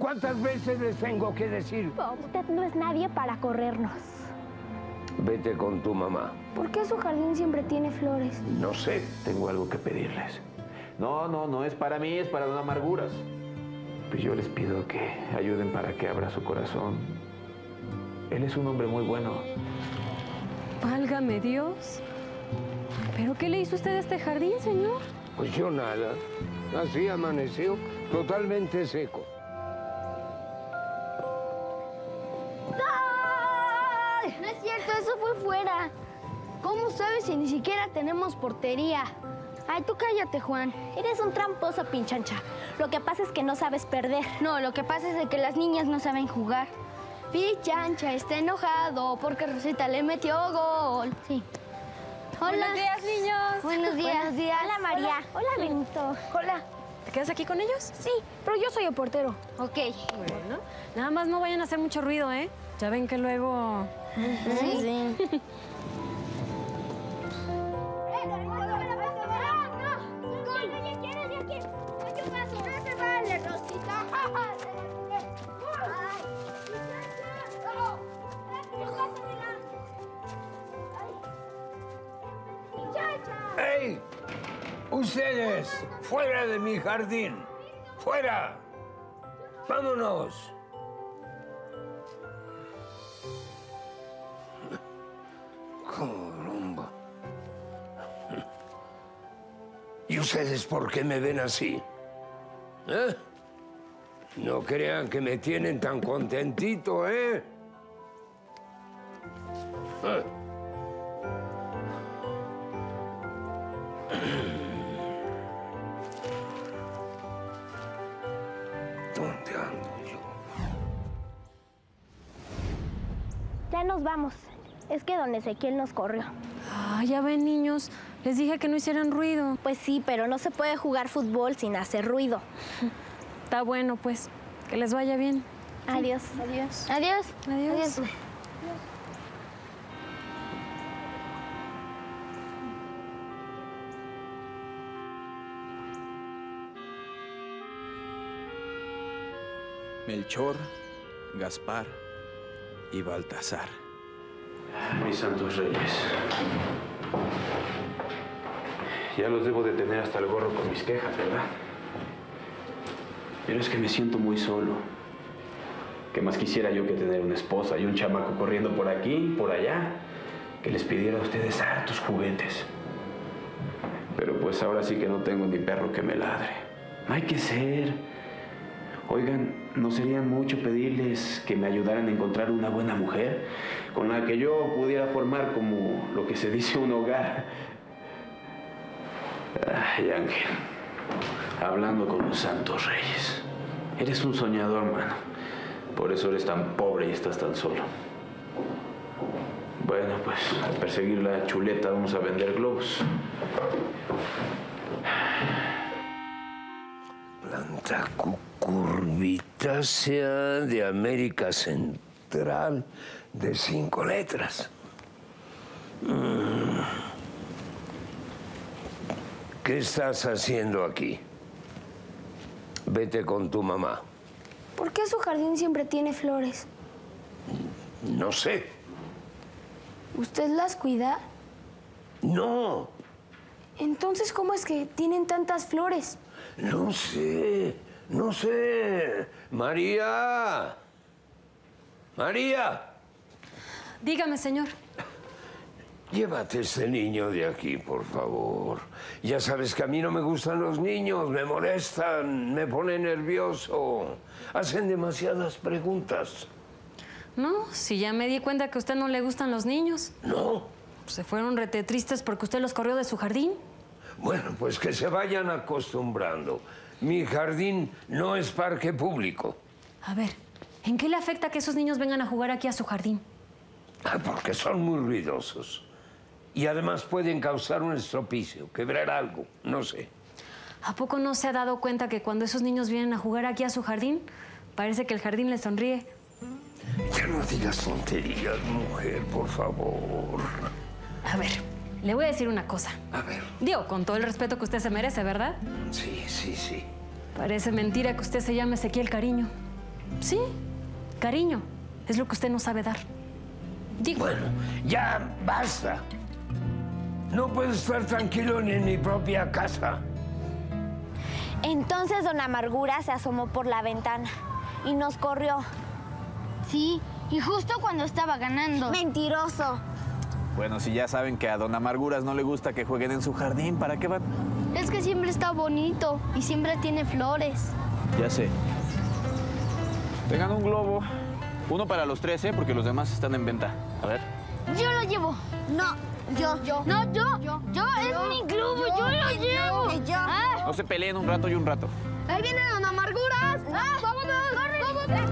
¿Cuántas veces les tengo que decir? Oh, usted no es nadie para corrernos. Vete con tu mamá. ¿Por qué su jardín siempre tiene flores? No sé. Tengo algo que pedirles. No es para mí, es para don Amarguras. Pues yo les pido que ayuden para que abra su corazón. Él es un hombre muy bueno. Válgame Dios. ¿Pero qué le hizo usted a este jardín, señor? Pues yo nada. Así amaneció, totalmente seco. ¡Ay! No es cierto, eso fue fuera. ¿Cómo sabes si ni siquiera tenemos portería? Ay, tú cállate, Juan. Eres un tramposo, pinchancha. Lo que pasa es que no sabes perder. No, lo que pasa es de que las niñas no saben jugar. Pinchancha está enojado porque Rosita le metió gol. Sí. Hola. Buenos días, niños. Buenos días. Buenos días. Hola, María. Hola, Benito. Hola. ¿Te quedas aquí con ellos? Sí, pero yo soy el portero. Ok. Bueno, nada más no vayan a hacer mucho ruido, ¿eh? Ya ven que luego... Sí. ¡Ey! ¡Ustedes! ¡Fuera de mi jardín! ¡Fuera! ¡Vámonos! ¡Caramba! ¿Y ustedes por qué me ven así? ¿Eh? No crean que me tienen tan contentito, ¿eh? ¿Dónde ando yo? Ya nos vamos. Es que don Ezequiel nos corrió. Ah, ya ven, niños. Les dije que no hicieran ruido. Pues sí, pero no se puede jugar fútbol sin hacer ruido. Está bueno, pues. Que les vaya bien. Adiós. Adiós. Adiós. Adiós. Melchor, Gaspar y Baltasar. Mis santos reyes. Ya los debo de tener hasta el gorro con mis quejas, ¿verdad? Pero es que me siento muy solo. ¿Qué más quisiera yo que tener una esposa y un chamaco corriendo por aquí, por allá? Que les pidiera a ustedes hartos juguetes. Pero pues ahora sí que no tengo ni perro que me ladre. No hay que ser. Oigan, ¿no sería mucho pedirles que me ayudaran a encontrar una buena mujer con la que yo pudiera formar como lo que se dice un hogar? Ay, Ángel, hablando con los santos reyes. Eres un soñador, mano. Por eso eres tan pobre y estás tan solo. Bueno, pues al perseguir la chuleta vamos a vender globos. Planta cucurbitácea de América Central de 5 letras. ¿Qué estás haciendo aquí? Vete con tu mamá. ¿Por qué su jardín siempre tiene flores? No sé. ¿Usted las cuida? No, Entonces, ¿cómo es que tienen tantas flores? no sé. María. María. Dígame, señor. Llévate ese niño de aquí, por favor. Ya sabes que a mí no me gustan los niños, me molestan, me ponen nervioso. Hacen demasiadas preguntas. No, si ya me di cuenta que a usted no le gustan los niños. No. Se fueron rete tristes porque usted los corrió de su jardín. Bueno, pues que se vayan acostumbrando. Mi jardín no es parque público. A ver, ¿en qué le afecta que esos niños vengan a jugar aquí a su jardín? Porque son muy ruidosos. Y además pueden causar un estropicio, quebrar algo, no sé. ¿A poco no se ha dado cuenta que cuando esos niños vienen a jugar aquí a su jardín, parece que el jardín les sonríe? Ya no digas tonterías, mujer, por favor. A ver, le voy a decir una cosa. A ver. Digo, con todo el respeto que usted se merece, ¿verdad? Sí. Parece mentira que usted se llame Ezequiel Cariño. Sí, cariño. Es lo que usted no sabe dar. Digo, Bueno, ya basta. No puedo estar tranquilo ni en mi propia casa. Entonces don Amargura se asomó por la ventana y nos corrió. Sí, y justo cuando estaba ganando. Mentiroso. Bueno, si ya saben que a don Amarguras no le gusta que jueguen en su jardín, ¿para qué van? Es que siempre está bonito y siempre tiene flores. Ya sé. Tengan un globo. Uno para los 3, ¿eh? Porque los demás están en venta. A ver. Yo lo llevo. No, yo. No, yo. Es mi globo, yo lo llevo. Que yo. Ah, No se peleen un rato y un rato. ahí viene don Amarguras. Vámonos, corre.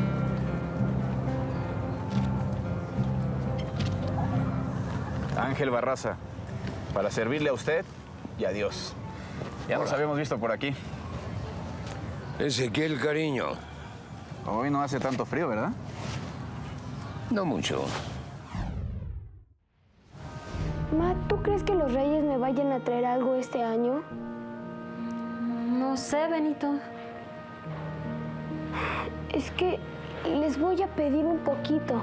Ángel Barraza, para servirle a usted y a Dios. Ya nos habíamos visto por aquí. Ezequiel, cariño. Hoy no hace tanto frío, ¿verdad? No mucho. Ma, ¿tú crees que los reyes me vayan a traer algo este año? no sé, Benito. Es que les voy a pedir un poquito.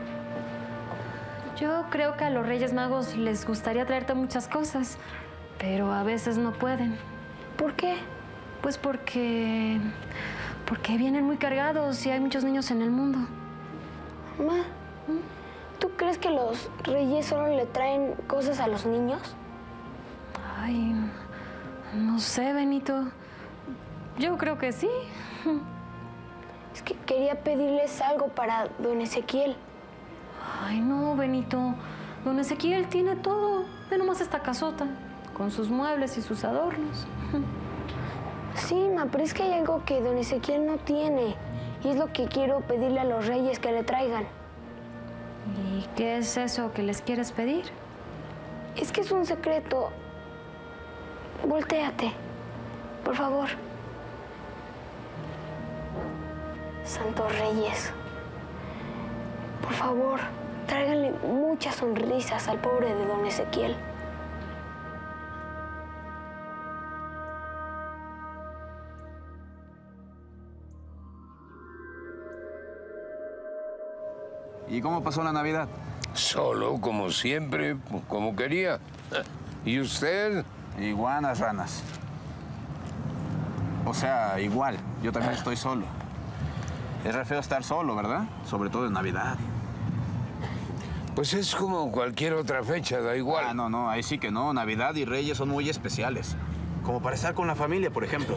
Yo creo que a los Reyes Magos les gustaría traerte muchas cosas, pero a veces no pueden. ¿Por qué? Pues porque vienen muy cargados y hay muchos niños en el mundo. Ma, ¿tú crees que los reyes solo le traen cosas a los niños? Ay, no sé, Benito. Yo creo que sí. Es que quería pedirles algo para don Ezequiel. Ay, no, Benito. Don Ezequiel tiene todo. Ve nomás esta casota, con sus muebles y sus adornos. Sí, ma, pero es que hay algo que don Ezequiel no tiene. Y es lo que quiero pedirle a los reyes que le traigan. ¿Y qué es eso que les quieres pedir? Es que es un secreto. Voltéate, por favor. Santos Reyes, por favor, tráiganle muchas sonrisas al pobre de don Ezequiel. ¿Y cómo pasó la Navidad? Solo, como siempre, como quería. ¿Y usted? Iguanas, ranas. O sea, igual. Yo también estoy solo. Es re feo estar solo, ¿verdad? Sobre todo en Navidad. Pues es como cualquier otra fecha, da igual. Ah, no, ahí sí que no. Navidad y Reyes son muy especiales. Como para estar con la familia, por ejemplo.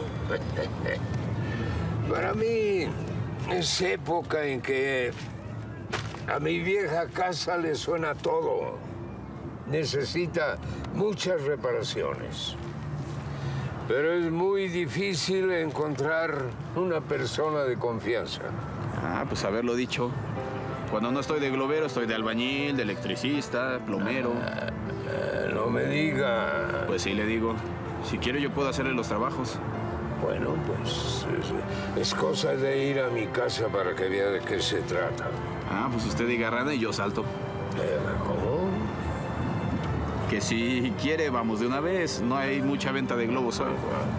Para mí es época en que a mi vieja casa le suena todo. Necesita muchas reparaciones. Pero es muy difícil encontrar una persona de confianza. Ah, pues haberlo dicho. Cuando no estoy de globero, estoy de albañil, de electricista, plomero. No me diga. Pues sí, le digo. Si quiere, yo puedo hacerle los trabajos. Bueno, pues es cosa de ir a mi casa para que vea de qué se trata. Ah, pues usted diga rana y yo salto. ¿Cómo? Que si quiere, vamos de una vez. No hay mucha venta de globos hoy.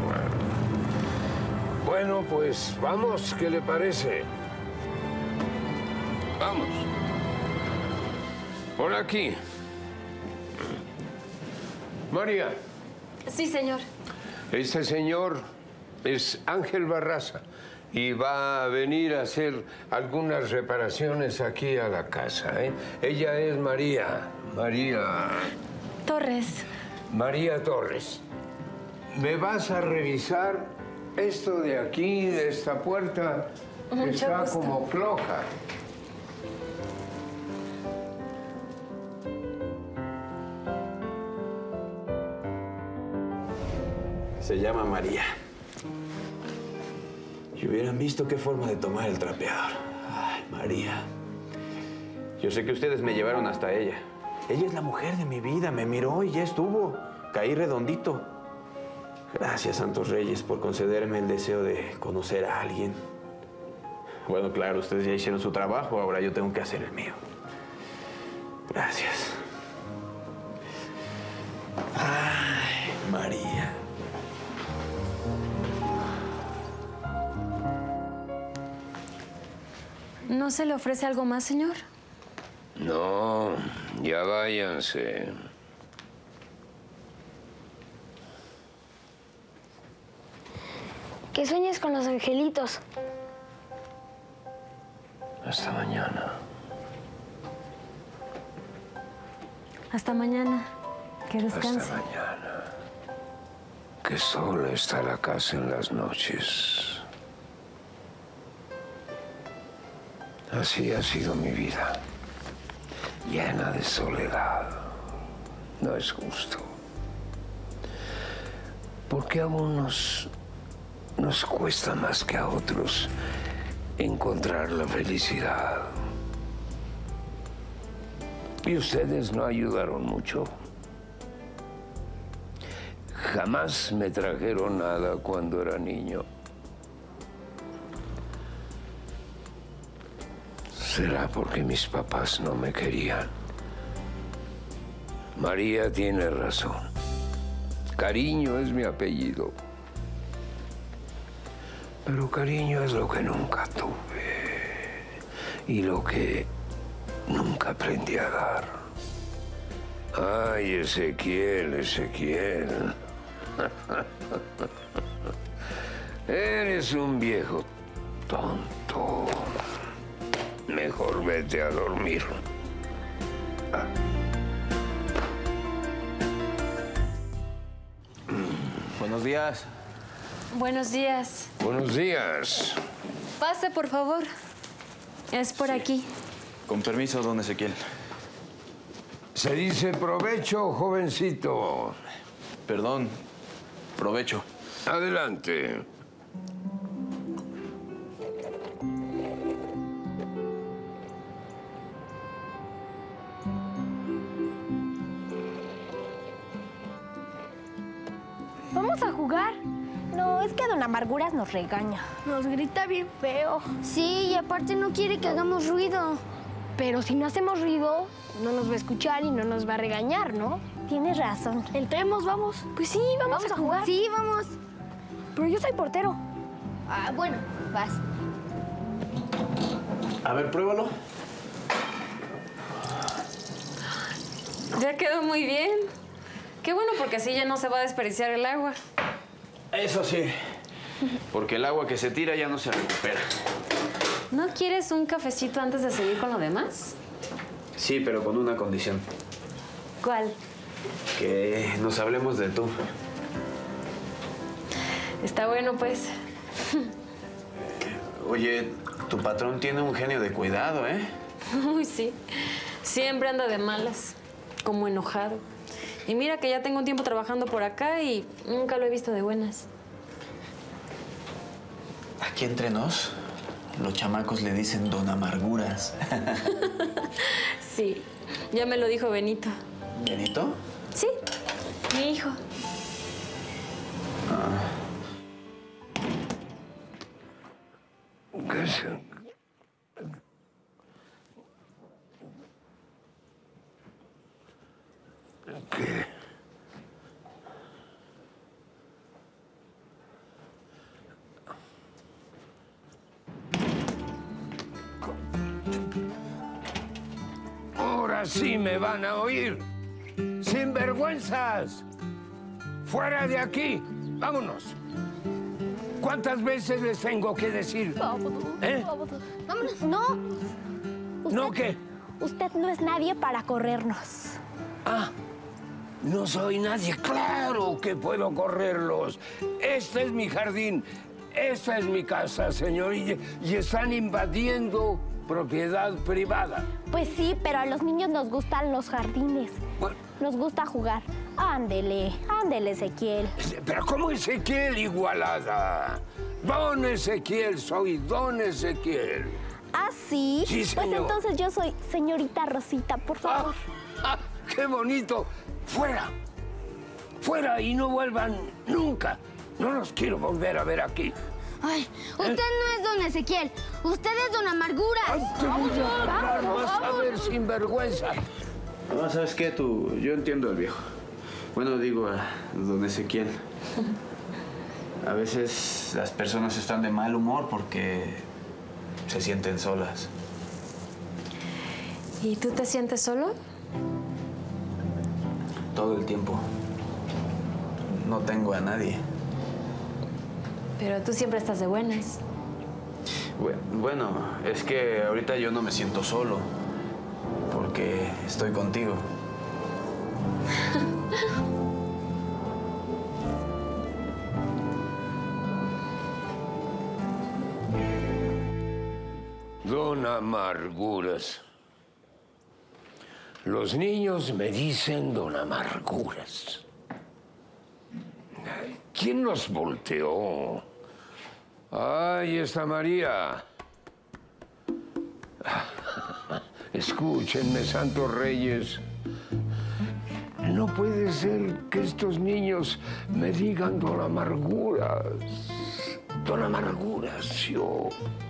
Bueno, pues vamos, ¿qué le parece? Vamos. Por aquí. María, Sí, señor. este señor es Ángel Barraza y va a venir a hacer algunas reparaciones aquí a la casa, ¿eh? Ella es María Torres. Torres. ¿Me vas a revisar esto de aquí, de esta puerta? Que Mucho está gusto. como floja. Se llama María. Si hubieran visto qué forma de tomar el trapeador. Ay, María. Yo sé que ustedes me llevaron hasta ella. Ella es la mujer de mi vida. Me miró y ya estuvo. Caí redondito. Gracias, Santos Reyes, por concederme el deseo de conocer a alguien. Bueno, claro, ustedes ya hicieron su trabajo. Ahora yo tengo que hacer el mío. Gracias. Ay, María. ¿No se le ofrece algo más, señor? No, ya váyanse. Que sueñes con los angelitos. Hasta mañana. Hasta mañana. Que descanse. Hasta mañana. Que sola está la casa en las noches. Así ha sido mi vida. Llena de soledad. No es justo. Porque a unos nos cuesta más que a otros encontrar la felicidad. Y ustedes no ayudaron mucho. Jamás me trajeron nada cuando era niño. ¿Será porque mis papás no me querían? María tiene razón. Cariño es mi apellido. Pero cariño es lo que nunca tuve. Y lo que nunca aprendí a dar. Ay, Ezequiel, Ezequiel. Eres un viejo tonto. Mejor vete a dormir. Buenos días. Buenos días. Buenos días. Pase, por favor. Es por aquí. Con permiso, don Ezequiel. Se dice provecho, jovencito. Perdón. Provecho. Adelante. ¿Vamos a jugar? No, es que don Amarguras nos regaña. Nos grita bien feo. Sí, y aparte no quiere que hagamos ruido. Pero si no hacemos ruido, no nos va a escuchar y no nos va a regañar, ¿no? Tienes razón. Entremos, vamos. Pues sí, vamos a jugar. Sí, vamos. Pero yo soy portero. Ah, bueno, vas. A ver, pruébalo. Ya quedó muy bien. Qué bueno, porque así ya no se va a desperdiciar el agua. Eso sí. Porque el agua que se tira ya no se recupera. ¿No quieres un cafecito antes de seguir con lo demás? Sí, pero con una condición. ¿Cuál? Que nos hablemos de tú. Está bueno, pues. Oye, tu patrón tiene un genio de cuidado, ¿eh? Uy, sí. Siempre anda de malas, como enojado. Y mira que ya tengo un tiempo trabajando por acá y nunca lo he visto de buenas. Aquí entre nos, los chamacos le dicen don Amarguras. Sí, ya me lo dijo Benito. ¿Benito? Sí, mi hijo. ¿Qué es? ¿Qué? Ahora sí me van a oír. ¡Sinvergüenzas! ¡Fuera de aquí! ¡Vámonos! ¿Cuántas veces les tengo que decir? ¿Eh? Vámonos. No, ¿No qué? usted no es nadie para corrernos. Ah, no soy nadie. Claro que puedo correrlos. Este es mi jardín. Esta es mi casa, señor. Y están invadiendo propiedad privada. Pues sí, pero a los niños nos gustan los jardines. Bueno, Nos gusta jugar. Ándele, ándele, Ezequiel. pero ¿cómo Ezequiel, Igualada? Don Ezequiel, soy Don Ezequiel. ¿Ah, sí? Sí, Pues señor. entonces yo soy señorita Rosita, por favor. ¡Qué bonito! ¡Fuera! ¡Fuera! Y no vuelvan nunca. No los quiero volver a ver aquí. Ay, usted no es don Ezequiel. Usted es don Amarguras. ¡Ay, te voy a hablar! Vas a ver, sinvergüenza. No, ¿sabes qué? Yo entiendo al viejo. Bueno, digo a don Ezequiel. A veces las personas están de mal humor porque se sienten solas. ¿Y tú te sientes solo? Todo el tiempo. No tengo a nadie. Pero tú siempre estás de buenas. Bueno, es que ahorita yo no me siento solo, porque estoy contigo. Don Amarguras. Los niños me dicen Don Amarguras. ¿Quién nos volteó? ¡Ay, está María! Escúchenme, santos reyes. No puede ser que estos niños me digan Don Amarguras. Don Amarguras, yo.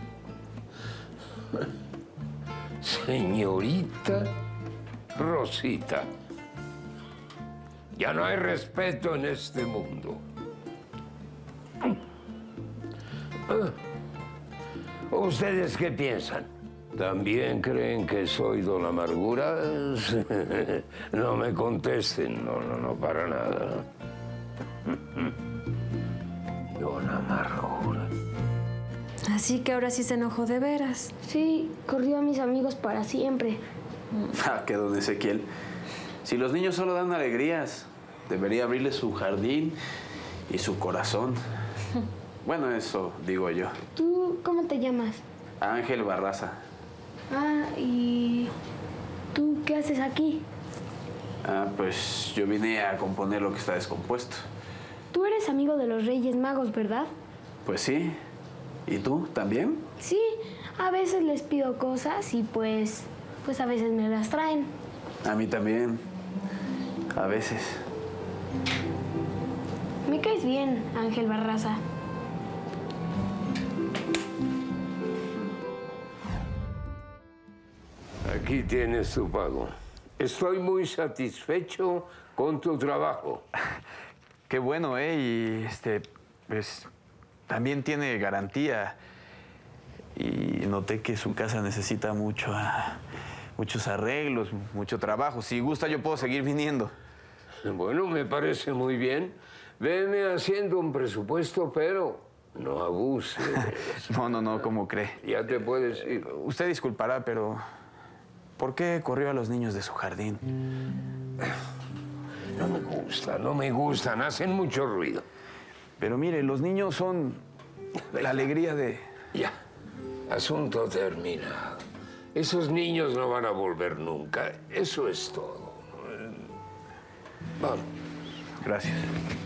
Señorita Rosita. Ya no hay respeto en este mundo. ¿Ustedes qué piensan? ¿También creen que soy Don Amarguras? No me contesten, no, para nada. Don Amarguras. Así que ahora sí se enojó de veras. Sí, corrió a mis amigos para siempre. Ah, que don Ezequiel. Si los niños solo dan alegrías, debería abrirles su jardín y su corazón. Bueno, eso digo yo. ¿Tú cómo te llamas? Ángel Barraza. Ah, ¿y tú qué haces aquí? Ah, pues yo vine a componer lo que está descompuesto. Tú eres amigo de los Reyes Magos, ¿verdad? Pues sí. ¿Y tú también? Sí, a veces les pido cosas y pues a veces me las traen. A mí también. A veces. Me caes bien, Ángel Barraza. Aquí tienes tu pago. Estoy muy satisfecho con tu trabajo. Qué bueno, ¿eh? Y pues también tiene garantía. Y noté que su casa necesita muchos arreglos, mucho trabajo. Si gusta, yo puedo seguir viniendo. Bueno, me parece muy bien. Veme haciendo un presupuesto, pero no abuses. No, ¿cómo cree? Ya te puedes ir. Usted disculpará, pero ¿por qué corrió a los niños de su jardín? No me gustan, hacen mucho ruido. Pero mire, los niños son la alegría de... Ya, asunto terminado. Esos niños no van a volver nunca. Eso es todo. Vamos. Gracias.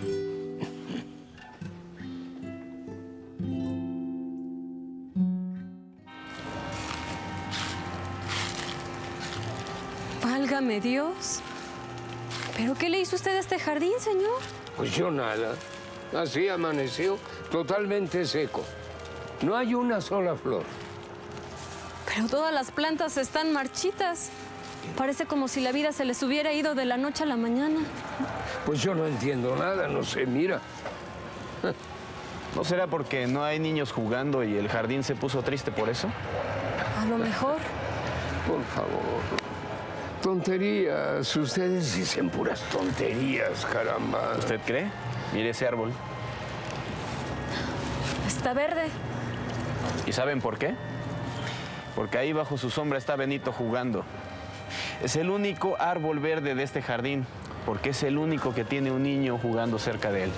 Válgame Dios. ¿Pero qué le hizo usted a este jardín, señor? Pues yo nada. Así amaneció, totalmente seco. No hay una sola flor. Pero todas las plantas están marchitas. Parece como si la vida se les hubiera ido de la noche a la mañana. Pues yo no entiendo nada, no sé, mira. ¿No será porque no hay niños jugando y el jardín se puso triste por eso? A lo mejor. Por favor. Tonterías. Ustedes dicen puras tonterías, caramba. ¿Usted cree? Mire ese árbol. Está verde. ¿Y saben por qué? Porque ahí bajo su sombra está Benito jugando. Es el único árbol verde de este jardín, porque es el único que tiene un niño jugando cerca de él.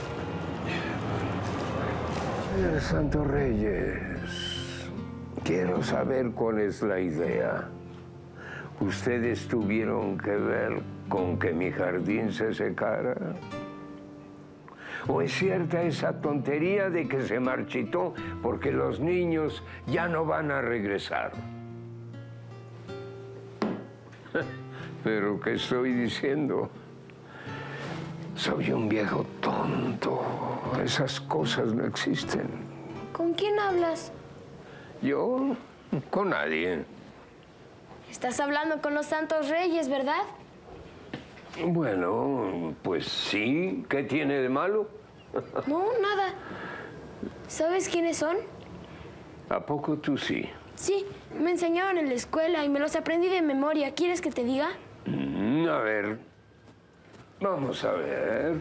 Santos Reyes, quiero saber cuál es la idea. ¿Ustedes tuvieron que ver con que mi jardín se secara? ¿O es cierta esa tontería de que se marchitó porque los niños ya no van a regresar? ¿Pero qué estoy diciendo? Soy un viejo tonto. Esas cosas no existen. ¿Con quién hablas? ¿Yo? Con nadie. Estás hablando con los Santos Reyes, ¿verdad? Bueno, pues sí. ¿Qué tiene de malo? No, nada. ¿Sabes quiénes son? ¿A poco tú sí? Sí, me enseñaron en la escuela y me los aprendí de memoria. ¿Quieres que te diga? A ver. Vamos a ver.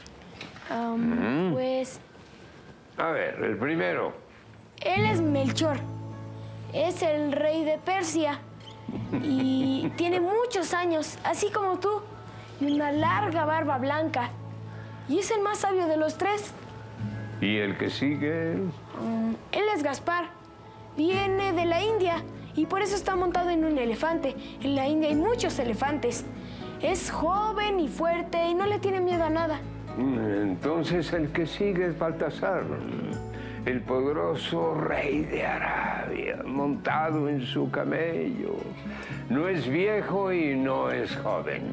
Pues... A ver, el primero. Él es Melchor. Es el rey de Persia. Y tiene muchos años, así como tú. Y una larga barba blanca. Y es el más sabio de los tres. ¿Y el que sigue? Él es Gaspar. Viene de la India y por eso está montado en un elefante. En la India hay muchos elefantes. Es joven y fuerte y no le tiene miedo a nada. Entonces el que sigue es Baltasar, el poderoso rey de Arabia, montado en su camello. No es viejo y no es joven.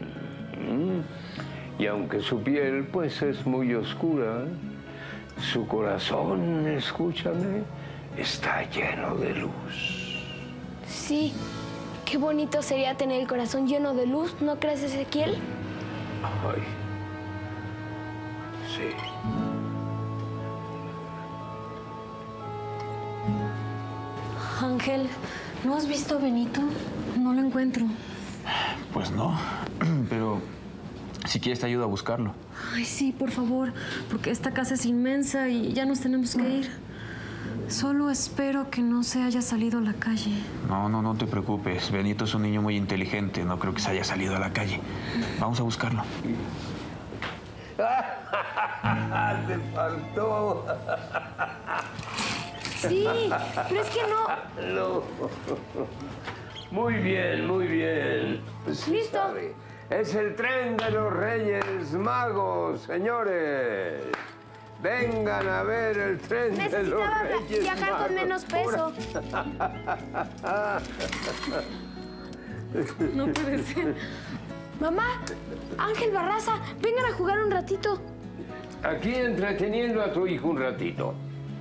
Y aunque su piel, pues, es muy oscura, su corazón, escúchame, está lleno de luz. Sí, qué bonito sería tener el corazón lleno de luz, ¿no crees, Ezequiel? Ay, sí. Ángel, ¿no has visto a Benito? No lo encuentro. Pues no, pero si quieres te ayudo a buscarlo. Ay, sí, por favor, porque esta casa es inmensa y ya nos tenemos que ir. Solo espero que no se haya salido a la calle. No te preocupes. Benito es un niño muy inteligente. No creo que se haya salido a la calle. Vamos a buscarlo. ¡Te faltó! Sí, pero es que no. No. Muy bien, muy bien. Sí, Listo. sabe. Es el tren de los Reyes Magos, señores. Vengan a ver el tren de los Necesitaba Reyes viajar Magos. con menos peso. No puede ser. Mamá, Ángel Barraza, vengan a jugar un ratito. Aquí entreteniendo a tu hijo un ratito.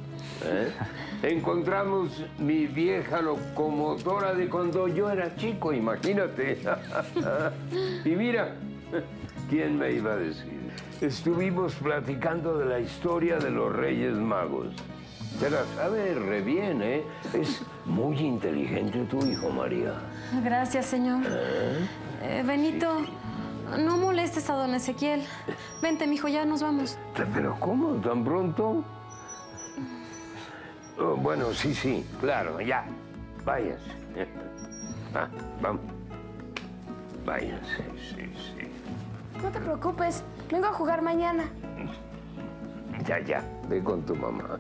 Encontramos mi vieja locomotora de cuando yo era chico, imagínate. Y mira, ¿quién me iba a decir? Estuvimos platicando de la historia de los Reyes Magos. Te la sabe re bien, ¿eh? Es muy inteligente tu hijo, María. Gracias, señor. Benito, no molestes a don Ezequiel. Vente, mijo, ya nos vamos. ¿Pero cómo? ¿Tan pronto? Oh, bueno, sí, claro, ya. Váyanse. Vamos. Váyanse, sí. No te preocupes, vengo a jugar mañana. Ya, ve con tu mamá.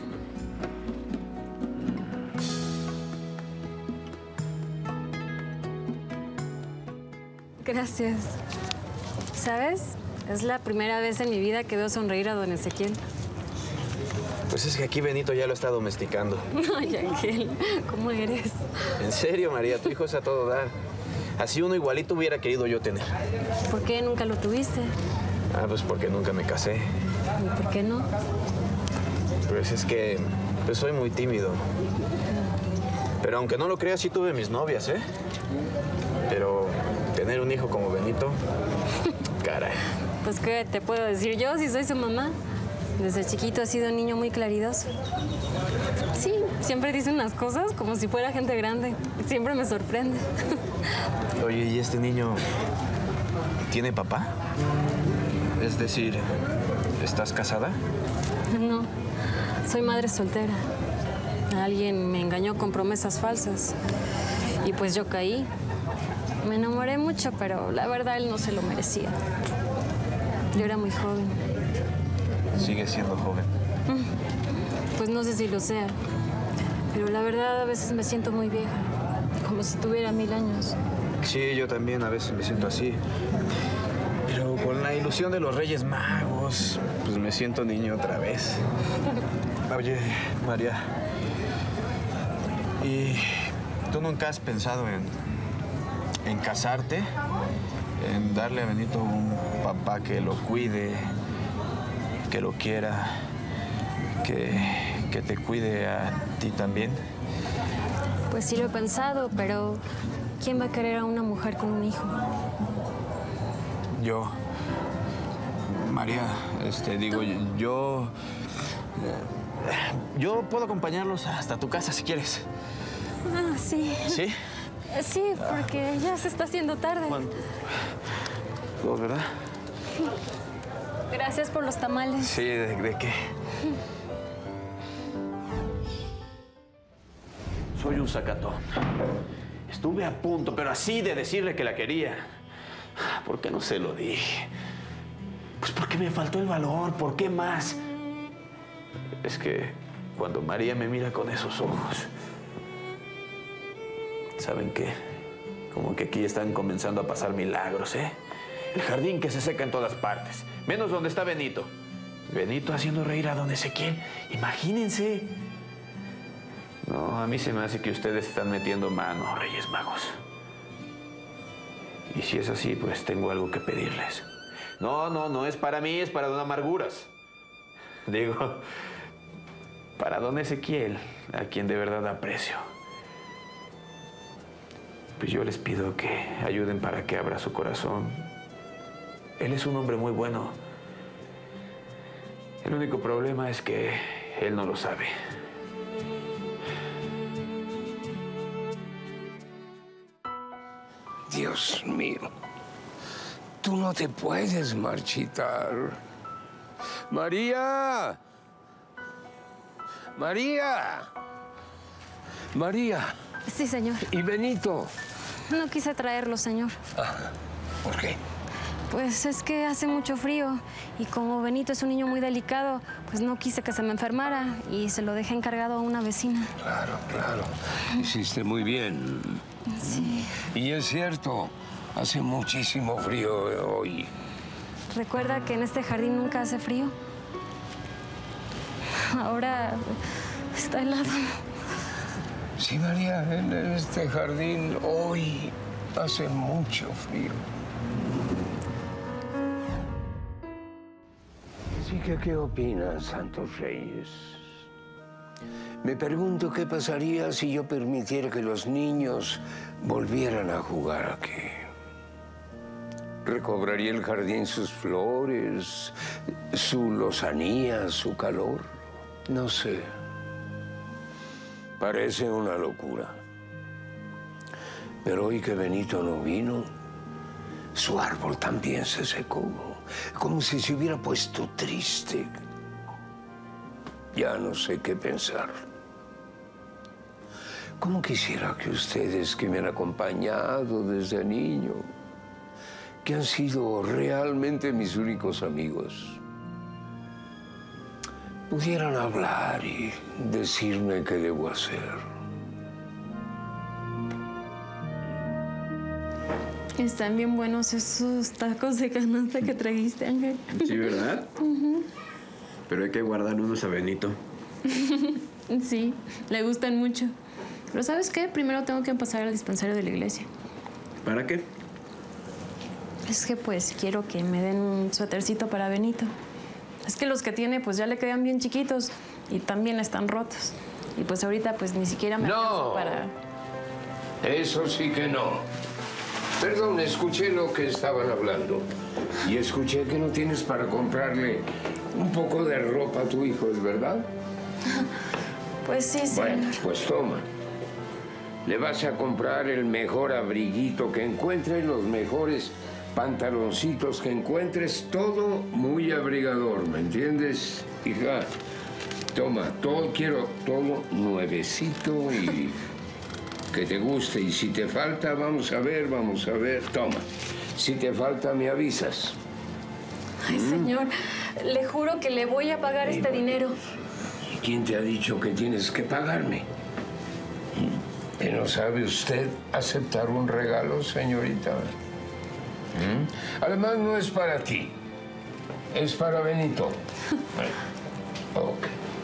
Gracias. ¿Sabes? Es la primera vez en mi vida que veo sonreír a don Ezequiel. Pues es que aquí Benito ya lo está domesticando. Ay, Ángel, ¿cómo eres? En serio, María, tu hijo es a todo dar. Así uno igualito hubiera querido yo tener. ¿Por qué nunca lo tuviste? Pues porque nunca me casé. ¿Y por qué no? Pues es que soy muy tímido. Pero aunque no lo creas, sí tuve mis novias, ¿eh? Pero tener un hijo como Benito, caray. Pues, ¿qué te puedo decir yo si soy su mamá? Desde chiquito ha sido un niño muy claridoso. Sí, siempre dice unas cosas como si fuera gente grande. Siempre me sorprende. Oye, ¿y este niño tiene papá? Es decir, ¿estás casada? No, soy madre soltera. Alguien me engañó con promesas falsas. Y pues yo caí. Me enamoré mucho, pero la verdad él no se lo merecía. Yo era muy joven. Sigue siendo joven. Pues no sé si lo sea. Pero la verdad a veces me siento muy vieja. Como si tuviera 1000 años. Sí, yo también a veces me siento así. Pero con la ilusión de los Reyes Magos, pues me siento niño otra vez. Oye, María, ¿y tú nunca has pensado en casarte? En darle a Benito un papá que lo cuide, que lo quiera, que te cuide a ti también? Pues sí lo he pensado, pero ¿quién va a querer a una mujer con un hijo? Yo, María, yo puedo acompañarlos hasta tu casa si quieres. Sí. ¿Sí? Sí, porque ya se está haciendo tarde. ¿Cuánto? 2, ¿verdad? Gracias por los tamales. Sí, ¿de qué? Soy un sacatón. Estuve a punto, pero así de decirle que la quería. ¿Por qué no se lo dije? Pues porque me faltó el valor. ¿Por qué más? Es que cuando María me mira con esos ojos, ¿saben qué? Como que aquí están comenzando a pasar milagros, ¿eh? El jardín que se seca en todas partes, menos donde está Benito. Benito haciendo reír a don Ezequiel. Imagínense. No, a mí se me hace que ustedes están metiendo mano, Reyes Magos. Y si es así, pues tengo algo que pedirles. No es para mí, es para don Amarguras. Digo, para don Ezequiel, a quien de verdad aprecio. Pues yo les pido que ayuden para que abra su corazón. Él es un hombre muy bueno. El único problema es que él no lo sabe. Dios mío, tú no te puedes marchitar. María. María. María. Sí, señor. ¿Y Benito? No quise traerlo, señor. ¿Por qué? Pues es que hace mucho frío y como Benito es un niño muy delicado, pues no quise que se me enfermara y se lo dejé encargado a una vecina. Claro, claro. Hiciste muy bien. Sí. Y es cierto, hace muchísimo frío hoy. ¿Recuerda que en este jardín nunca hace frío? Ahora está helado. Sí, María, en este jardín hoy hace mucho frío. Así que, ¿qué opinan, Santos Reyes? Me pregunto qué pasaría si yo permitiera que los niños volvieran a jugar aquí. ¿Recobraría el jardín sus flores, su lozanía, su calor? No sé. Parece una locura. Pero hoy que Benito no vino, su árbol también se secó, como si se hubiera puesto triste. Ya no sé qué pensar. ¿Cómo quisiera que ustedes, que me han acompañado desde niño, que han sido realmente mis únicos amigos, pudieran hablar y decirme qué debo hacer? Están bien buenos esos tacos de canasta que trajiste, Ángel. Sí, ¿verdad? Pero hay que guardar unos a Benito. Sí, le gustan mucho. Pero ¿sabes qué? Primero tengo que pasar al dispensario de la iglesia. ¿Para qué? Es que pues quiero que me den un suétercito para Benito. Es que los que tiene pues ya le quedan bien chiquitos y también están rotos. Y pues ahorita pues ni siquiera me alcanza para... Eso sí que no. Perdón, escuché lo que estaban hablando. Y escuché que no tienes para comprarle un poco de ropa a tu hijo, ¿es verdad? Pues sí, señor. Bueno, pues toma. Le vas a comprar el mejor abriguito que encuentres, los mejores pantaloncitos que encuentres, todo muy abrigador, ¿me entiendes, hija? Toma, todo, quiero todo nuevecito y que te guste. Y si te falta, vamos a ver, toma. Si te falta, me avisas. Ay, señor, le juro que le voy a pagar este dinero. ¿Y quién te ha dicho que tienes que pagarme? ¿Que no sabe usted aceptar un regalo, señorita? Además, no es para ti. Es para Benito. Ok.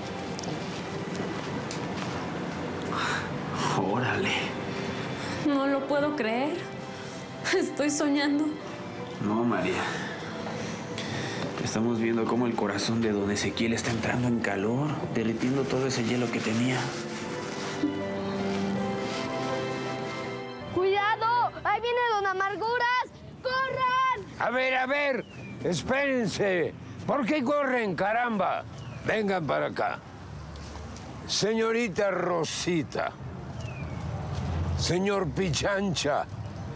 Órale. No lo puedo creer. Estoy soñando. No, María. Estamos viendo cómo el corazón de don Ezequiel está entrando en calor, derritiendo todo ese hielo que tenía. ¡Cuidado! ¡Ahí viene don Amarguras! ¡Corran! A ver, espérense. ¿Por qué corren, caramba? Vengan para acá. Señorita Rosita, señor Pichancha,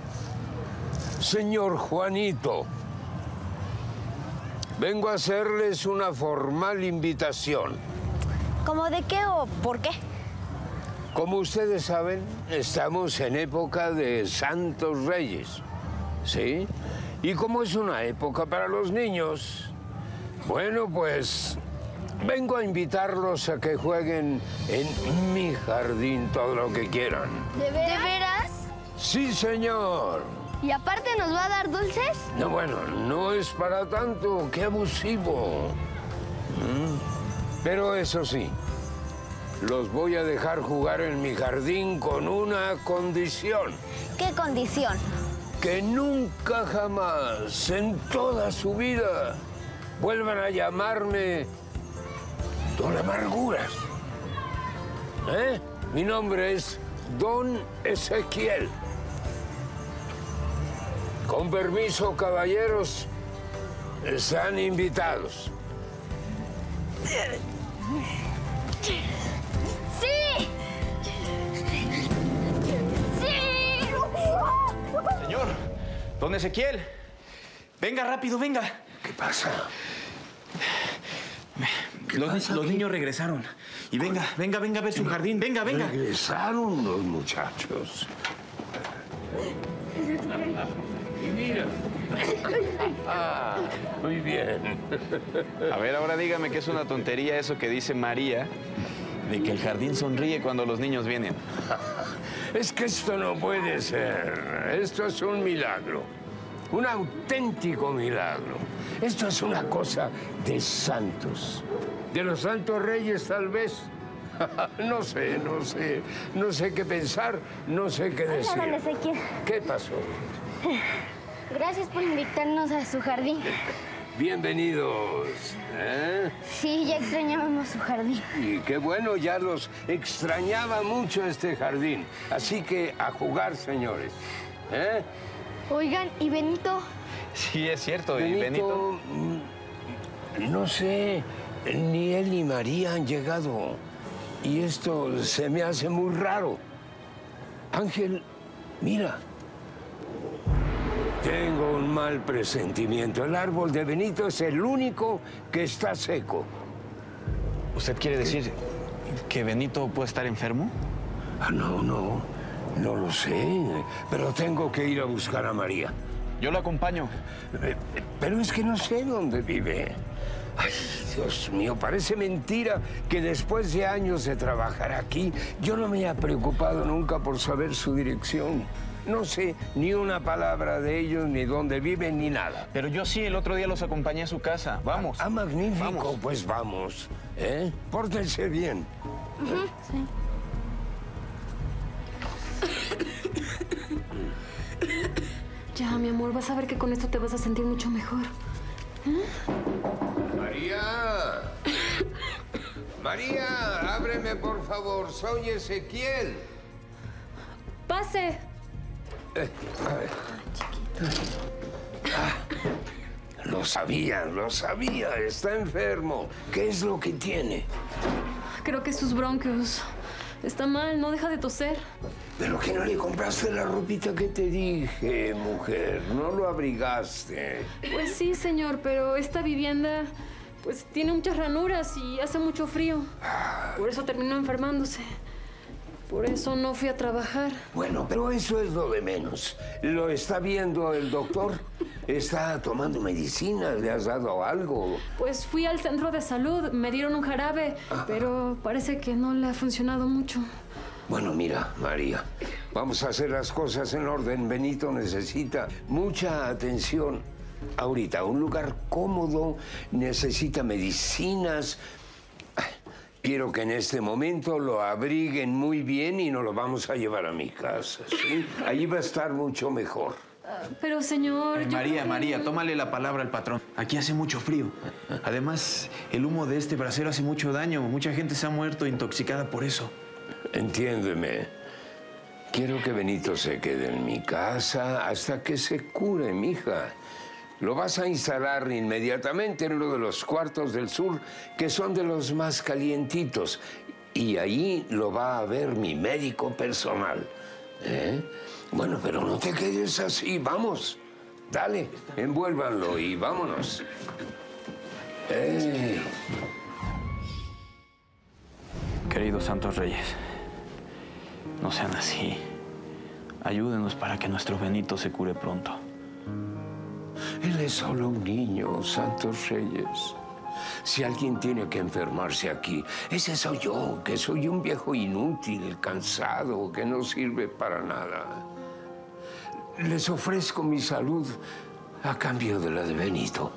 señor Juanito, vengo a hacerles una formal invitación. ¿Cómo de qué o por qué? Como ustedes saben, estamos en época de Santos Reyes, ¿sí? Y como es una época para los niños, bueno, pues vengo a invitarlos a que jueguen en mi jardín todo lo que quieran. ¿De veras? Sí, señor. ¿Y aparte nos va a dar dulces? No, bueno, no es para tanto, qué abusivo. Pero eso sí, los voy a dejar jugar en mi jardín con una condición. ¿Qué condición? Que nunca jamás, en toda su vida, vuelvan a llamarme Don Amarguras. Mi nombre es Don Ezequiel. Con permiso, caballeros, están invitados. ¡Sí! Señor, don Ezequiel, venga rápido, venga. ¿Qué pasa? Los niños regresaron. Y venga a ver su jardín. Venga. Regresaron los muchachos. Y mira. Muy bien. A ver, ahora dígame que es una tontería eso que dice María, de que el jardín sonríe cuando los niños vienen. Es que esto no puede ser. Esto es un milagro. Un auténtico milagro. Esto es una cosa de santos. De los santos reyes, tal vez. No sé qué pensar, no sé qué decir. Hola, don Ezequiel. ¿Qué pasó? Gracias por invitarnos a su jardín. Bienvenidos. Sí, ya extrañábamos su jardín. Y qué bueno, ya los extrañaba mucho este jardín. Así que a jugar, señores. Oigan, ¿y Benito? Sí, es cierto. ¿Y Benito? No sé, ni él ni María han llegado. Y esto se me hace muy raro. Ángel, mira. Tengo un mal presentimiento. El árbol de Benito es el único que está seco. ¿Usted quiere decir que Benito puede estar enfermo? No lo sé. Pero tengo que ir a buscar a María. Yo lo acompaño. Pero es que no sé dónde vive. Ay, Dios mío, parece mentira que después de años de trabajar aquí, yo no me haya preocupado nunca por saber su dirección. No sé ni una palabra de ellos, ni dónde viven, ni nada. Pero yo sí, el otro día los acompañé a su casa. Vamos. Magnífico. Vamos. Pues vamos. Pórtense bien. Sí. Ya, mi amor, vas a ver que con esto te vas a sentir mucho mejor. María. María, ábreme, por favor. Soy Ezequiel. ¡Pase! A ver. Lo sabía. Está enfermo. ¿Qué es lo que tiene? Creo que sus bronquios. Está mal, no deja de toser. Pero que no le compraste la ropita que te dije, mujer. No lo abrigaste. Pues sí, señor, pero esta vivienda pues tiene muchas ranuras y hace mucho frío. Por eso terminó enfermándose. Por eso no fui a trabajar. Bueno, pero eso es lo de menos. ¿Lo está viendo el doctor? ¿Está tomando medicina? ¿Le has dado algo? Pues fui al centro de salud, me dieron un jarabe, pero parece que no le ha funcionado mucho. Bueno, mira, María, vamos a hacer las cosas en orden. Benito necesita mucha atención. Ahorita, un lugar cómodo, necesita medicinas. Quiero que en este momento lo abriguen muy bien y nos lo vamos a llevar a mi casa, ¿sí? Allí va a estar mucho mejor. Pero, señor... María, tómale la palabra al patrón. Aquí hace mucho frío. Además, el humo de este brasero hace mucho daño. Mucha gente se ha muerto intoxicada por eso. Entiéndeme. Quiero que Benito se quede en mi casa hasta que se cure, mija. Lo vas a instalar inmediatamente en uno de los cuartos del sur, que son de los más calientitos. Y ahí lo va a ver mi médico personal. Bueno, pero no te quedes así. Vamos. Dale, envuélvanlo y vámonos. Queridos Santos Reyes, no sean así. Ayúdenos para que nuestro Benito se cure pronto. Él es solo un niño, Santos Reyes. Si alguien tiene que enfermarse aquí, ese soy yo, que soy un viejo inútil, cansado, que no sirve para nada. Les ofrezco mi salud a cambio de la de Benito.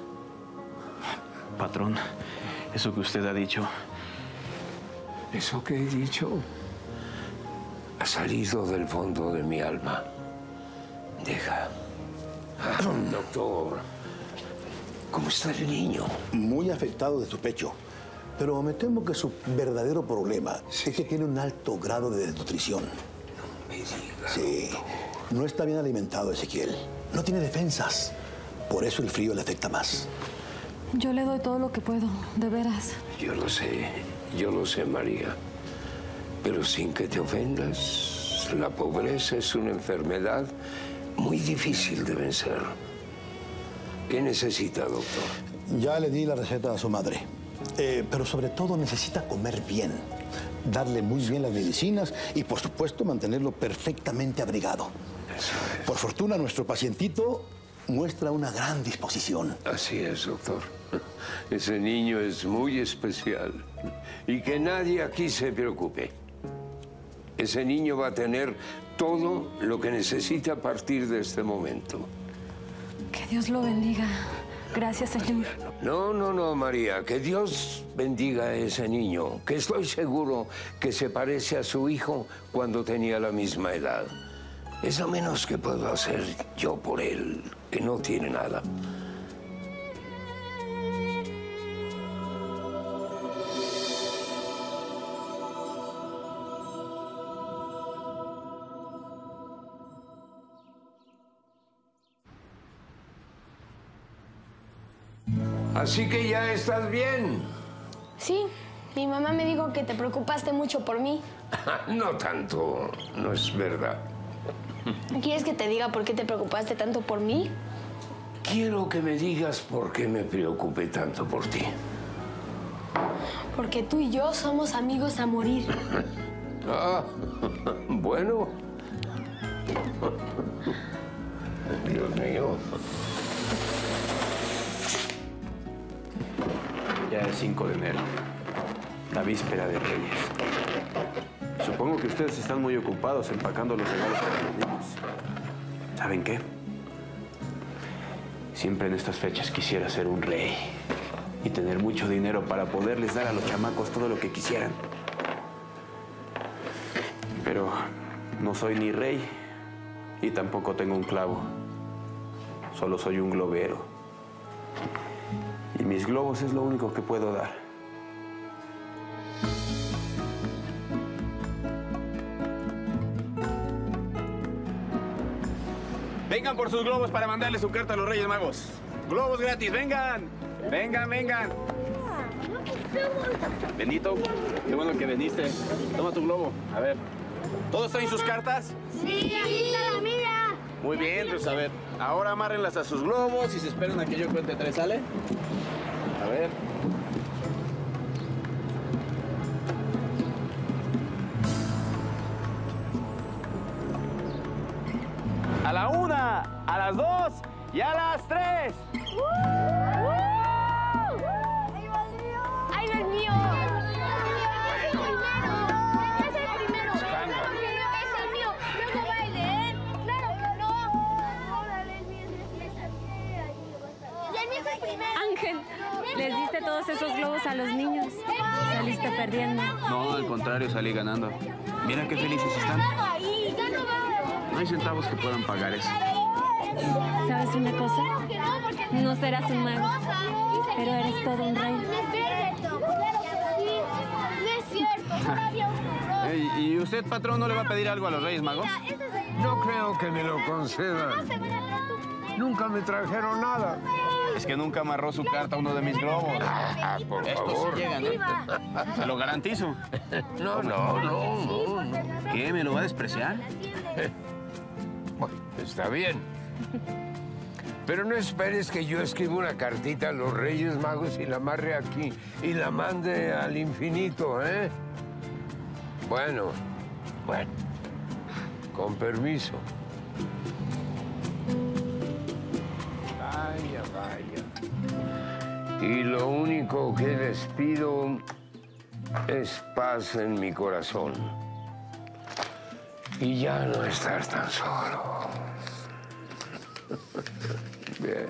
Patrón, eso que usted ha dicho... Eso que he dicho ha salido del fondo de mi alma. Deja. Doctor, ¿cómo está el niño? Muy afectado de su pecho. Pero me temo que su verdadero problema es que tiene un alto grado de desnutrición. No me digas. Sí. No está bien alimentado, Ezequiel. No tiene defensas. Por eso el frío le afecta más. Yo le doy todo lo que puedo, de veras. Yo lo sé, María. Pero sin que te ofendas, la pobreza es una enfermedad muy difícil de vencer. ¿Qué necesita, doctor? Ya le di la receta a su madre. Pero sobre todo necesita comer bien, darle muy bien las medicinas y, por supuesto, mantenerlo perfectamente abrigado. Eso es. Por fortuna, nuestro pacientito muestra una gran disposición. Así es, doctor. Ese niño es muy especial. Y que nadie aquí se preocupe. Ese niño va a tener todo lo que necesita a partir de este momento. Que Dios lo bendiga. Gracias, Señor. No, María. Que Dios bendiga a ese niño, que estoy seguro que se parece a su hijo cuando tenía la misma edad. Es lo menos que puedo hacer yo por él, que no tiene nada. Así que ya estás bien. Sí, mi mamá me dijo que te preocupaste mucho por mí. No tanto, no es verdad. ¿Quieres que te diga por qué te preocupaste tanto por mí? Quiero que me digas por qué me preocupé tanto por ti. Porque tú y yo somos amigos a morir. Bueno. Dios mío. Ya es 5 de enero, la víspera de Reyes. Supongo que ustedes están muy ocupados empacando los regalos para los niños. ¿Saben qué? Siempre en estas fechas quisiera ser un rey y tener mucho dinero para poderles dar a los chamacos todo lo que quisieran. Pero no soy ni rey y tampoco tengo un clavo. Solo soy un globero. Y mis globos es lo único que puedo dar. Vengan por sus globos para mandarle su carta a los Reyes Magos. Globos gratis, vengan. Vengan. Benito, qué bueno que viniste. Toma tu globo. A ver. ¿Todos traen sus cartas? Sí, aquí está la mía. Muy bien, pues a ver. Ahora amárrenlas a sus globos y se esperan a que yo cuente 3, ¿sale? A ver. A la 1, a las 2 y a las 3. ¡Ay, Dios mío! ¡Es el primero! ¡Es el mío! ¡Luego va a leer! ¡Claro que no! ¡Órale, el mío es el primero! Ángel, les diste todos esos globos a los niños. Saliste perdiendo. No, al contrario, salí ganando. Mira qué felices están. No hay centavos que puedan pagar eso. ¿Sabes una cosa? No serás un mago, pero eres todo un rey. ¿Y usted, patrón, no le va a pedir algo a los Reyes Magos? No creo que me lo concedan. Nunca me trajeron nada. Es que nunca amarró su carta a uno de mis globos. Por Estos favor. sí llegan, ¿eh? Se lo garantizo. No. ¿Qué? ¿Me lo va a despreciar? Bueno, está bien. Pero no esperes que yo escriba una cartita a los Reyes Magos y la amarre aquí y la mande al infinito, ¿eh? Bueno, con permiso. Vaya, vaya. Y lo único que les pido es paz en mi corazón. Y ya no estar tan solo. Bien.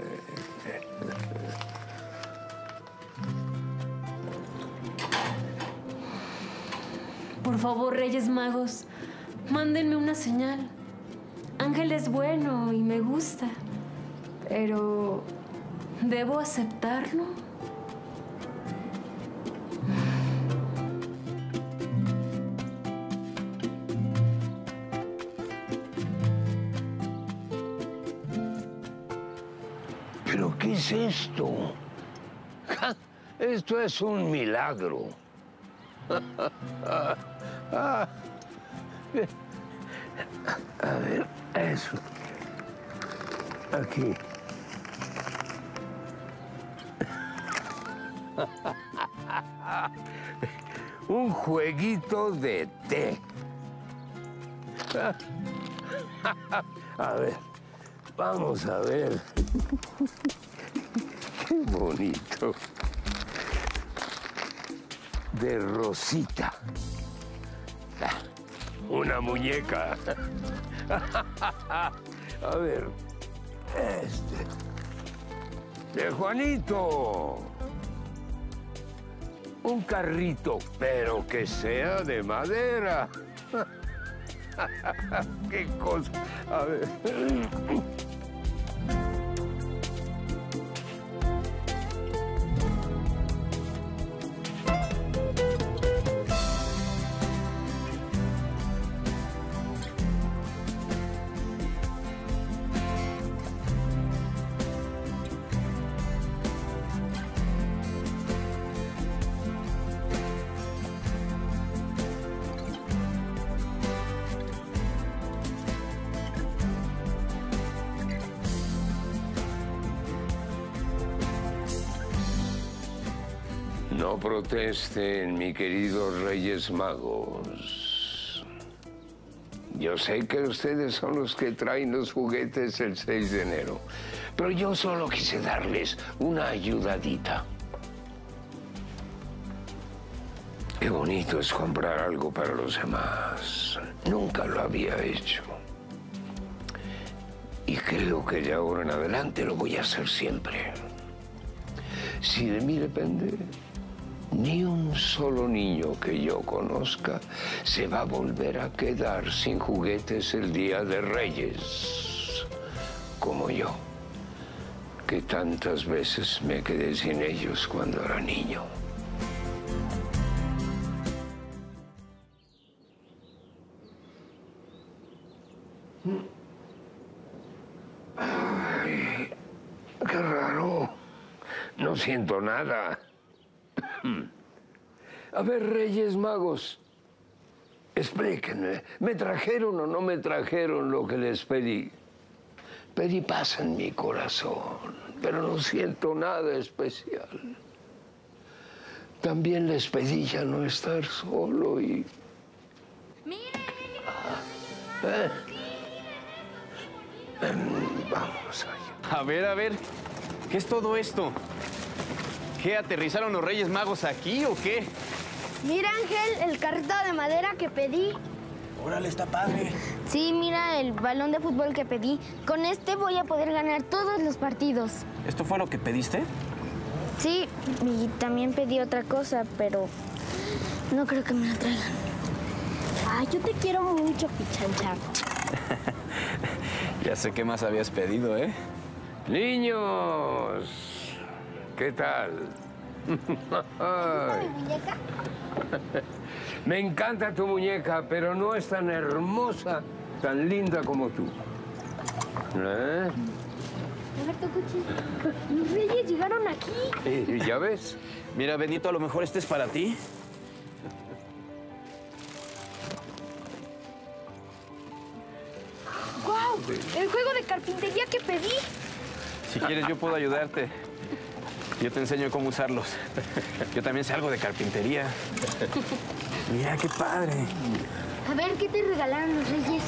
Por favor, Reyes Magos, mándenme una señal. Ángel es bueno y me gusta, pero ¿debo aceptarlo? ¿Pero qué es esto? ¡Ja! Esto es un milagro. A ver, eso. Aquí. Un jueguito de té. A ver, vamos a ver. Qué bonito. De Rosita. Una muñeca. A ver, de Juanito. Un carrito, pero que sea de madera. Qué cosa. A ver. No protesten, mi queridos Reyes Magos. Yo sé que ustedes son los que traen los juguetes el 6 de enero, pero yo solo quise darles una ayudadita. Qué bonito es comprar algo para los demás. Nunca lo había hecho. Y creo que de ahora en adelante lo voy a hacer siempre. Si de mí depende, ni un solo niño que yo conozca se va a volver a quedar sin juguetes el Día de Reyes, como yo, que tantas veces me quedé sin ellos cuando era niño. Ay, qué raro. No siento nada. A ver, Reyes Magos, explíquenme, ¿me trajeron o no me trajeron lo que les pedí? Pedí paz en mi corazón, pero no siento nada especial. También les pedí ya no estar solo y... Vamos allá. A ver, ¿qué es todo esto? ¿Qué, aterrizaron los Reyes Magos aquí o qué? Mira, Ángel, el carrito de madera que pedí. Órale, está padre. Sí, mira el balón de fútbol que pedí. Con este voy a poder ganar todos los partidos. ¿Esto fue lo que pediste? Sí, y también pedí otra cosa, pero no creo que me la traigan. Ay, yo te quiero mucho, Pichancha. Ya sé qué más habías pedido, ¿eh? Niños, ¿qué tal? ¿Mi muñeca? Me encanta tu muñeca, pero no es tan hermosa, tan linda como tú. ¿Eh? A ver, tu cuchillo. Los Reyes llegaron aquí. ¿Ya ves? Mira, Benito, a lo mejor este es para ti. El juego de carpintería que pedí. Si quieres, yo puedo ayudarte. Yo te enseño cómo usarlos. Yo también sé algo de carpintería. Mira, qué padre. A ver, ¿qué te regalaron los reyes?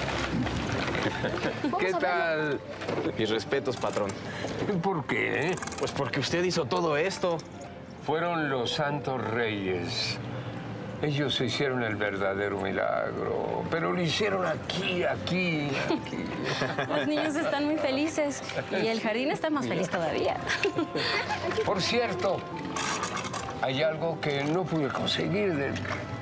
¿Qué tal? Mis respetos, patrón. ¿Por qué? Pues porque usted hizo todo esto. Fueron los santos reyes. Ellos hicieron el verdadero milagro, pero lo hicieron aquí. Los niños están muy felices y el jardín está más feliz todavía. Por cierto, hay algo que no pude conseguir de...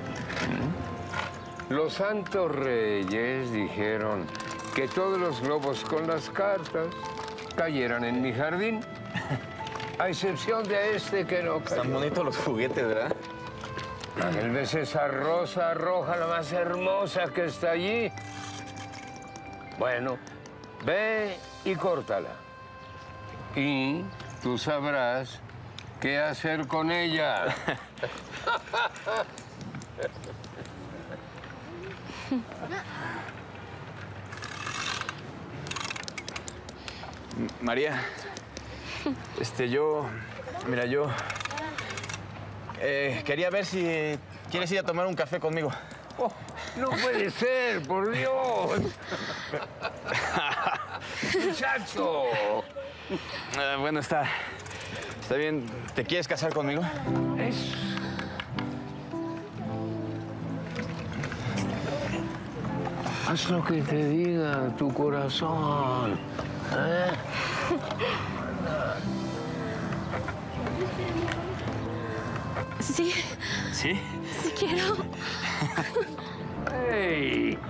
Los santos reyes dijeron que todos los globos con las cartas cayeran en mi jardín, a excepción de este que no cayó. Están bonitos los juguetes, ¿verdad? Ángel, ¿ves esa rosa roja, la más hermosa que está allí? Bueno, ve y córtala. Y tú sabrás qué hacer con ella. María, mira, yo quería ver si quieres ir a tomar un café conmigo. Oh, no puede ser, por Dios. Muchacho. Bueno, está bien. ¿Te quieres casar conmigo? Haz lo que te diga tu corazón. ¿Eh? Sí, ¿Sí? sí quiero. ¡Hey!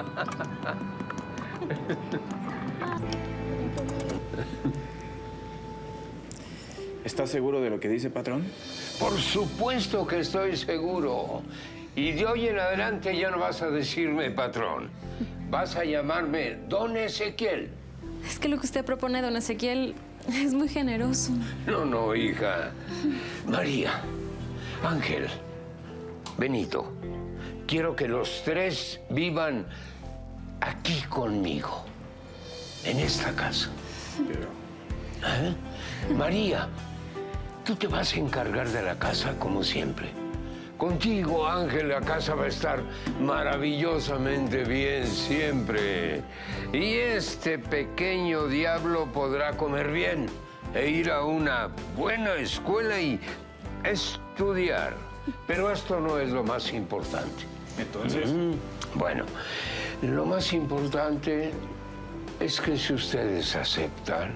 ¿Estás seguro de lo que dice, patrón? Por supuesto que estoy seguro. Y de hoy en adelante ya no vas a decirme patrón. Vas a llamarme Don Ezequiel. Es que lo que usted propone, don Ezequiel, es muy generoso. No, hija. María, Ángel, Benito, quiero que los tres vivan aquí conmigo, en esta casa. ¿Eh? María, tú te vas a encargar de la casa como siempre. Contigo, Ángel, la casa va a estar maravillosamente bien siempre. Y este pequeño diablo podrá comer bien e ir a una buena escuela y estudiar. Pero esto no es lo más importante. Entonces... Bueno, lo más importante es que si ustedes aceptan,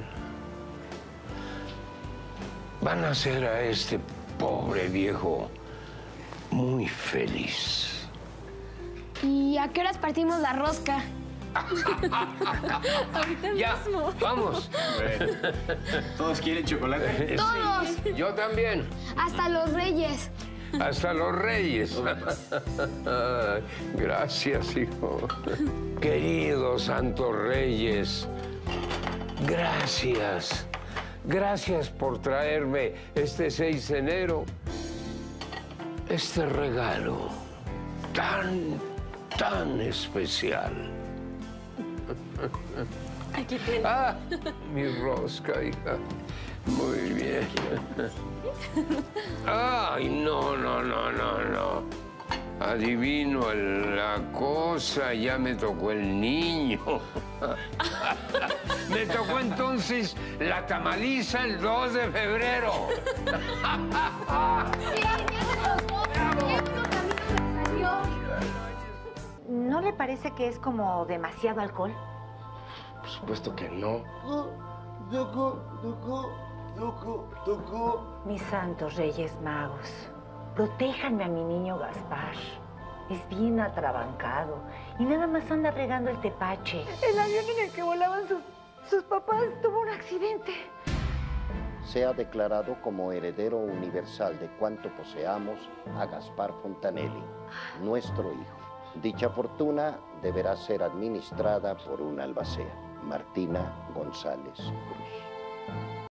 van a hacer a este pobre viejo muy feliz. ¿Y a qué horas partimos la rosca? Ahorita Ya, mismo. vamos. ¿Todos quieren chocolate? ¡Todos! Sí, yo también. Hasta los reyes. Hasta los reyes. Ay, gracias, hijo. Queridos santos reyes, gracias. Gracias por traerme este 6 de enero este regalo tan especial. Aquí tiene. Ah, mi rosca, hija. Muy bien. Ay, no. Adivino la cosa, ya me tocó el niño. Me tocó entonces la tamaliza el 2 de febrero. ¿No le parece que es como demasiado alcohol? Por supuesto que no. Mis santos reyes magos, protéjanme a mi niño Gaspar. Es bien atrabancado y nada más anda regando el tepache. El avión en el que volaban sus papás tuvo un accidente. Sea declarado como heredero universal de cuanto poseamos a Gaspar Fontanelli, nuestro hijo. Dicha fortuna deberá ser administrada por una albacea, Martina González Cruz.